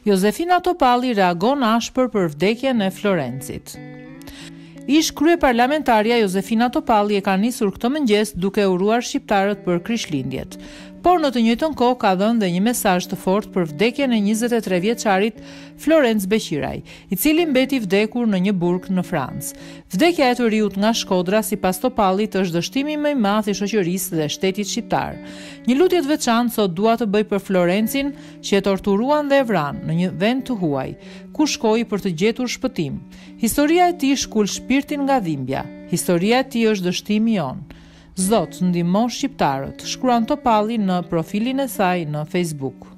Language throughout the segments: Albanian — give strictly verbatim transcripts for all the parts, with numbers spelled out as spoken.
Josefina Topalli reagon ashpër për vdekjen e Florencit. Ish kryeparlamentarja Josefina Topalli e ka nisur këtë mëngjes duke uruar shqiptarët për Krishtlindjet. Por në të njëjtën kohë ka dhënë dhe një mesazh të fortë për vdekjen e njëzet e tre vjeçarit Florenc Beqiraj, i cili mbeti vdekur në një burg në Francë. Vdekja e të riut nga Shkodra, sipas Topallit, është dështimi më i madh i shoqërisë dhe shtetit shqiptar. Një lutje të veçantë sot dua të bëj për Florencin, që e torturuan dhe e vran në një vend të huaj, ku shkoi për të gjetur shpëtim. Historia e tij shkul shpirtin nga dhimbja. Historia e tij është dështimi jon. Zot, ndihmo shqiptarët, shkruan Topalli në profilin e saj në Facebook.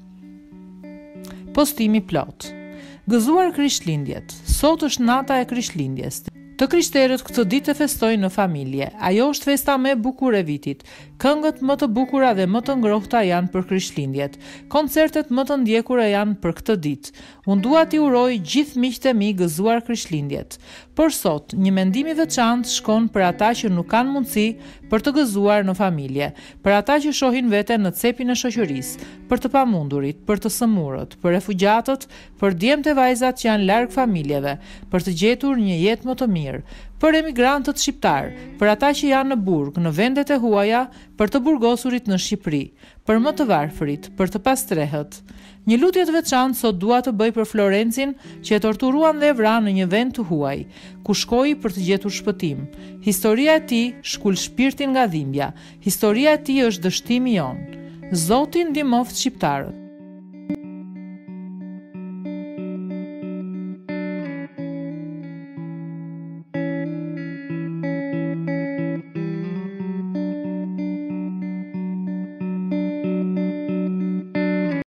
Postimi plot. Gëzuar Krishtlindjet. Sot është nata e Krishtlindjes. Të krishterët këtë ditë e festojnë në familje. Ajo është festa më e bukur e vitit. Këngët më të bukura dhe më të ngrohta janë për Krishtlindjet. Koncertet më të ndjekura janë për këtë ditë. Unë dua t'i uroj gjithë miqtë e mi gëzuar Krishtlindjet. Por sot, një mendim i veçantë shkon për ata që nuk kanë mundësi për të gëzuar në familje, për ata që shohin veten në cepin e shoqërisë, për të pamundurit, për të sëmurët, për refugjatët, për djemtë e vajzat që janë larg familjeve, për të gjetur një jetë më të mirë, për emigrantët shqiptar, për ata që janë në burg, në vendet e huaja, për të burgosurit në Shqipëri, për më të varfërit, për të pastrehët. Një lutje të veçantë sot dua të bëj për Florencin, që e torturuan dhe e vranë në një vend të huaj, ku shkoi për të gjetur shpëtim. Historia e tij shkul shpirtin nga dhimbja. Historia e tij është dështimi jon. Zoti ndihmoft shqiptarët.